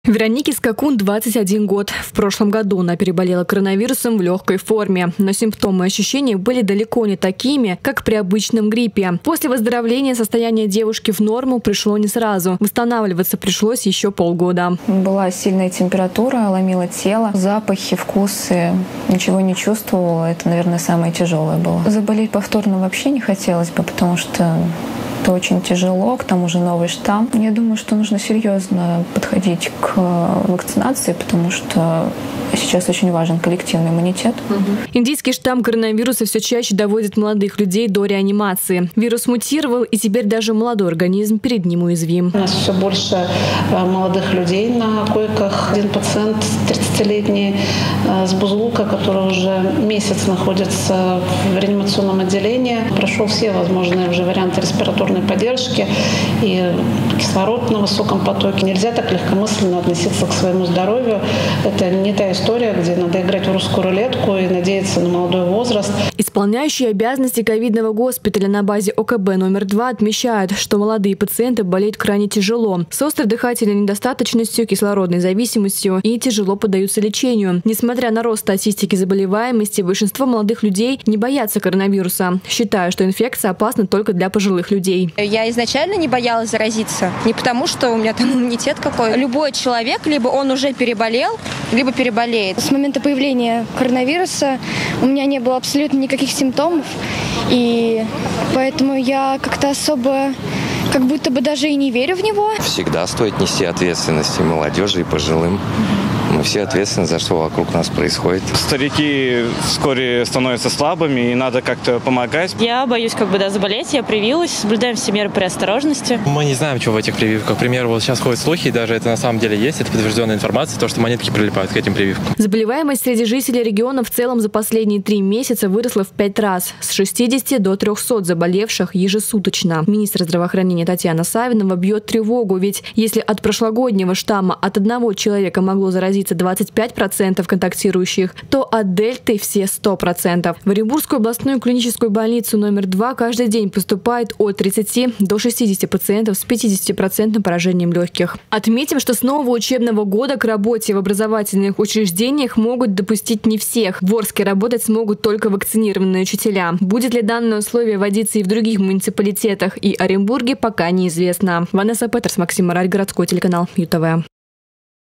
Веронике Скакун 21 год. В прошлом году она переболела коронавирусом в легкой форме. Но симптомы и ощущения были далеко не такими, как при обычном гриппе. После выздоровления состояние девушки в норму пришло не сразу. Восстанавливаться пришлось еще полгода. Была сильная температура, ломило тело, запахи, вкусы. Ничего не чувствовала. Это, наверное, самое тяжелое было. Заболеть повторно вообще не хотелось бы, потому что это очень тяжело, к тому же новый штамм. Я думаю, что нужно серьезно подходить к вакцинации, потому что сейчас очень важен коллективный иммунитет. Индийский штамм коронавируса все чаще доводит молодых людей до реанимации. Вирус мутировал, и теперь даже молодой организм перед ним уязвим. У нас все больше молодых людей на койках. Один пациент 30-летний с Бузулука, который уже месяц находится в реанимационном отделении, прошел все возможные уже варианты респираторной поддержки и кислород на высоком потоке. Нельзя так легкомысленно относиться к своему здоровью. Это не та история, где надо играть в русскую рулетку и надеяться на молодой возраст. Исполняющие обязанности ковидного госпиталя на базе ОКБ номер 2 отмечают, что молодые пациенты болеют крайне тяжело, с острой дыхательной недостаточностью, кислородной зависимостью и тяжело поддаются лечению. Несмотря на рост статистики заболеваемости, большинство молодых людей не боятся коронавируса, считая, что инфекция опасна только для пожилых людей. Я изначально не боялась заразиться, не потому что у меня там иммунитет какой. Любой человек, либо он уже переболел, либо переболеет. С момента появления коронавируса у меня не было абсолютно никаких симптомов, и поэтому я как-то особо как будто бы даже и не верю в него. Всегда стоит нести ответственность и молодежи, и пожилым. Мы все ответственны за что вокруг нас происходит. Старики вскоре становятся слабыми, и надо как-то помогать. Я боюсь заболеть, я привилась, соблюдаем все меры предосторожности. Мы не знаем, что в этих прививках. К примеру, вот сейчас ходят слухи, и даже это на самом деле есть, это подтвержденная информация, то, что монетки прилипают к этим прививкам. Заболеваемость среди жителей региона в целом за последние 3 месяца выросла в 5 раз, с 60 до 300 заболевших ежесуточно. Министр здравоохранения Татьяна Савинова бьет тревогу, ведь если от прошлогоднего штамма от одного человека могло заразиться 25% контактирующих, то от дельты все 100%. В Оренбургскую областную клиническую больницу номер 2 каждый день поступает от 30 до 60 пациентов с 50% поражением легких. Отметим, что с нового учебного года к работе в образовательных учреждениях могут допустить не всех. В Орске работать смогут только вакцинированные учителя. Будет ли данное условие вводиться и в других муниципалитетах и Оренбурге, пока неизвестно. Ванесса Петерс, Максим Мораль, городской телеканал ЮТВ.